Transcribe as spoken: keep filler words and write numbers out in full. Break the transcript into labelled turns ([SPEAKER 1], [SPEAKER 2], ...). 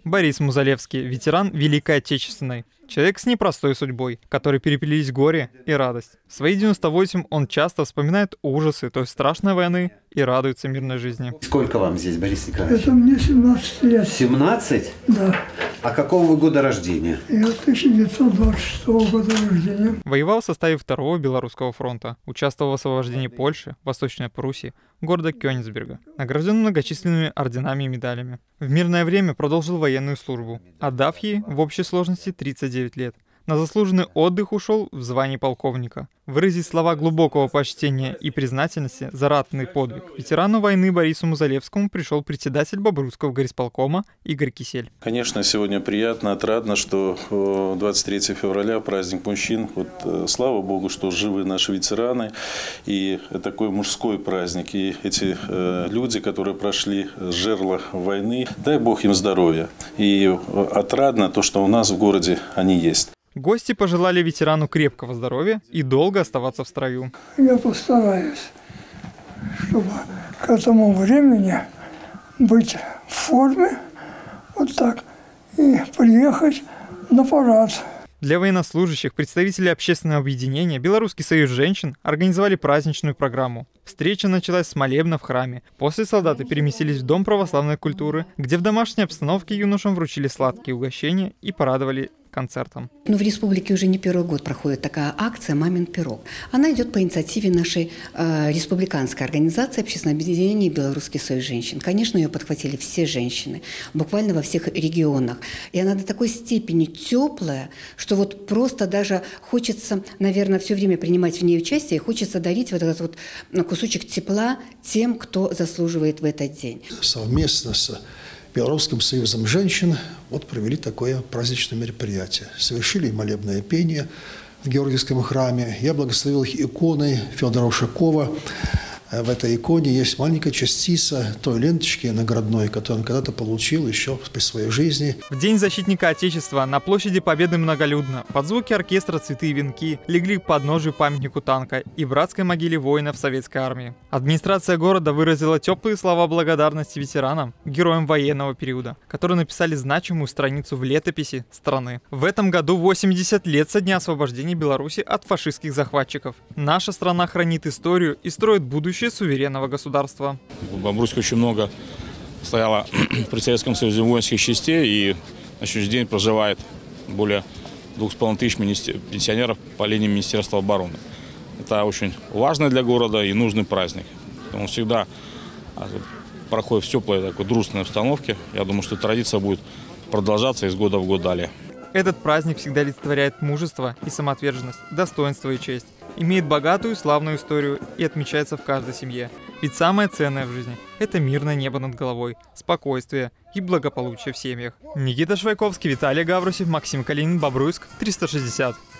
[SPEAKER 1] Борис Музалевский, ветеран Великой Отечественной. Человек с непростой судьбой, который переплелись горе и радость. В свои девяносто восемь он часто вспоминает ужасы той страшной войны и радуется мирной жизни.
[SPEAKER 2] Сколько вам здесь, Борис Николаевич?
[SPEAKER 3] Это мне семнадцать лет.
[SPEAKER 2] семнадцать?
[SPEAKER 3] Да.
[SPEAKER 2] А какого вы года рождения?
[SPEAKER 3] Я тысяча девятьсот двадцать шестого года рождения.
[SPEAKER 1] Воевал в составе Второго Белорусского фронта. Участвовал в освобождении Польши, Восточной Пруссии, города Кёнигсберга. Награжден многочисленными орденами и медалями. В мирное время продолжил военную службу, отдав ей в общей сложности тридцать девять лет. На заслуженный отдых ушел в звании полковника. Выразить слова глубокого почтения и признательности за ратный подвиг ветерану войны Борису Музалевскому пришел председатель Бобруйского горисполкома Игорь Кисель.
[SPEAKER 4] Конечно, сегодня приятно, отрадно, что двадцать третьего февраля, праздник мужчин. Вот, слава Богу, что живы наши ветераны. И такой мужской праздник. И эти э, люди, которые прошли жерло войны, дай Бог им здоровья. И отрадно то, что у нас в городе они есть.
[SPEAKER 1] Гости пожелали ветерану крепкого здоровья и долго оставаться в строю.
[SPEAKER 3] Я постараюсь, чтобы к этому времени быть в форме, вот так, и приехать на парад.
[SPEAKER 1] Для военнослужащих представители общественного объединения «Белорусский союз женщин» организовали праздничную программу. Встреча началась с молебна в храме. После солдаты переместились в Дом православной культуры, где в домашней обстановке юношам вручили сладкие угощения и порадовали концертом.
[SPEAKER 5] Но в республике уже не первый год проходит такая акция «Мамин пирог». Она идет по инициативе нашей э, республиканской организации общественного объединения «Белорусский союз женщин». Конечно, ее подхватили все женщины, буквально во всех регионах. И она до такой степени теплая, что вот просто даже хочется, наверное, все время принимать в ней участие, и хочется дарить вот этот вот кусочек тепла тем, кто заслуживает в этот день.
[SPEAKER 6] Совместно с Белорусским союзом женщин вот провели такое праздничное мероприятие. Совершили молебное пение в Георгиевском храме. Я благословил их иконой Федора Ушакова. В этой иконе есть маленькая частица той ленточки наградной, которую он когда-то получил еще при своей жизни.
[SPEAKER 1] В День защитника Отечества на площади Победы многолюдно. Под звуки оркестра «Цветы и венки» легли к подножию памятнику танка и братской могиле воинов Советской армии. Администрация города выразила теплые слова благодарности ветеранам, героям военного периода, которые написали значимую страницу в летописи страны. В этом году восемьдесят лет со дня освобождения Беларуси от фашистских захватчиков. Наша страна хранит историю и строит будущее суверенного государства.
[SPEAKER 7] В Бобруйске очень много стояло при Советском Союзе воинских частей, и на сегодняшний день проживает более двух с половиной тысяч пенсионеров по линии Министерства обороны. Это очень важный для города и нужный праздник. Он всегда проходит в теплой такой дружественной обстановке. Я думаю, что традиция будет продолжаться из года в год далее.
[SPEAKER 1] Этот праздник всегда олицетворяет мужество и самоотверженность, достоинство и честь. Имеет богатую и славную историю и отмечается в каждой семье. Ведь самое ценное в жизни – это мирное небо над головой, спокойствие и благополучие в семьях. Никита Швайковский, Виталий Гаврусев, Максим Калинин, Бобруйск, триста шестьдесят.